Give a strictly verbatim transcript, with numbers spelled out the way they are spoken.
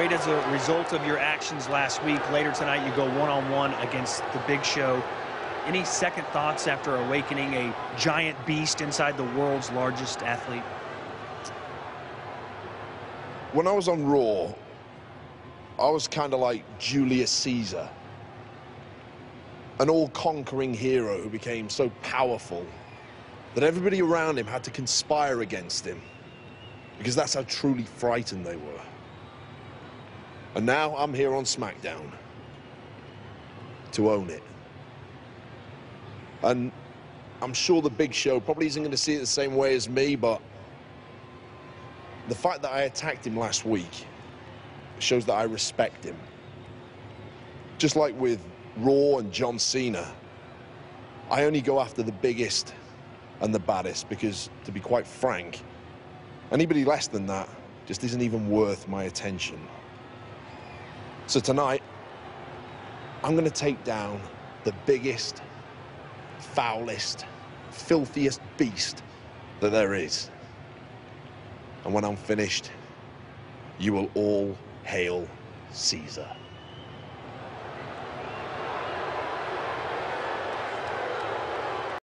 Barrett, as a result of your actions last week, later tonight you go one-on-one against the Big Show. Any second thoughts after awakening a giant beast inside the world's largest athlete? When I was on Raw, I was kind of like Julius Caesar, an all-conquering hero who became so powerful that everybody around him had to conspire against him, because that's how truly frightened they were. And now I'm here on SmackDown to own it. And I'm sure the Big Show probably isn't going to see it the same way as me, but the fact that I attacked him last week shows that I respect him. Just like with Raw and John Cena, I only go after the biggest and the baddest because, to be quite frank, anybody less than that just isn't even worth my attention. So tonight, I'm going to take down the biggest, foulest, filthiest beast that there is. And when I'm finished, you will all hail Caesar.